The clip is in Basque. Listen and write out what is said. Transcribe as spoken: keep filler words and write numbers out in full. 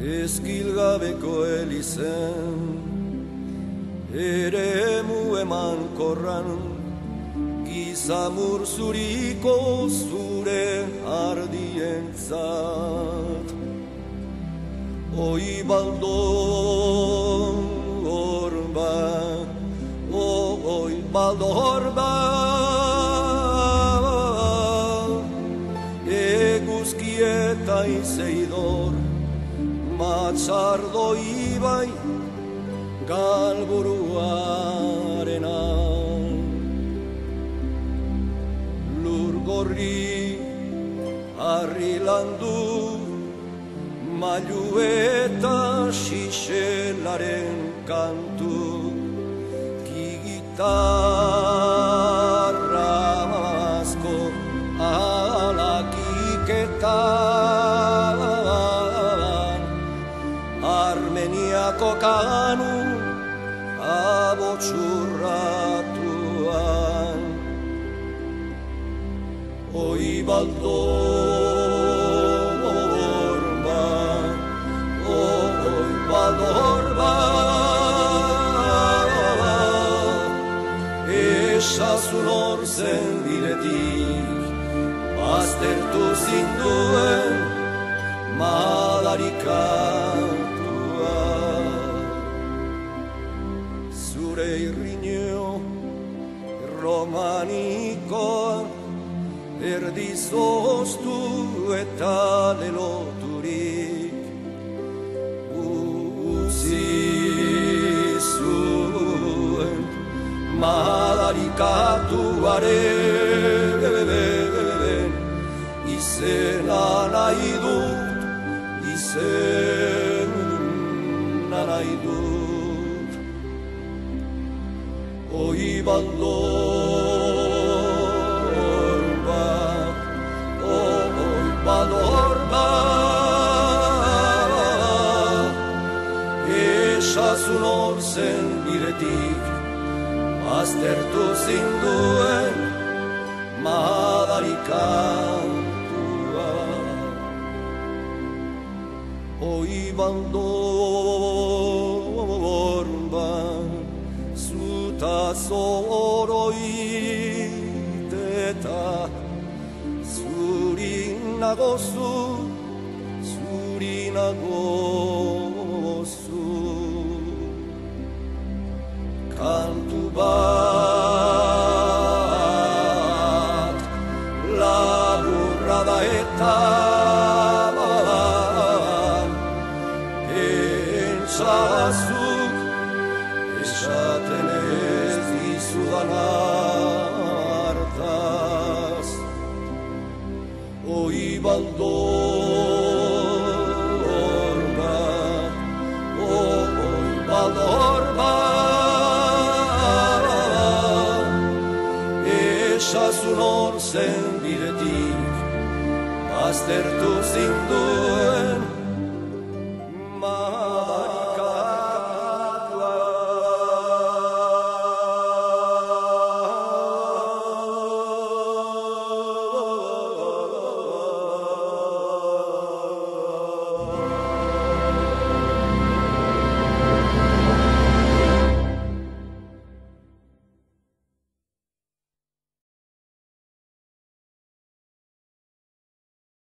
ezkilgabeko elizen, eremu eman korran, gizamur zuriko zure ardientzat. Oi baldor bat, oi baldor bat, eguzki eta izeidor, Matzardo ibai galburuarena. Lur gorri harri landu, mailu eta xixelaren kantu, gitarra asko alakiketan, Armeniako kanu abotxurratuan. Oi baldor bat, oi baldor bat, esazun hor zen biretik, baztertu zinduen madarikatua. Zure irriño romanikoa, erdizoztu eta leloturik, utzi zuen madarikatuaren izena nahi dut, izena nahi dut. Oi baldor bat, oi baldor bat, esazun hor zen biretik, baztertu zinduen madarikatua. Oi baldor bat, zutaz oroit eta zuri nagozu, zuri nagozu. Kantu bat laburra da eta entzazu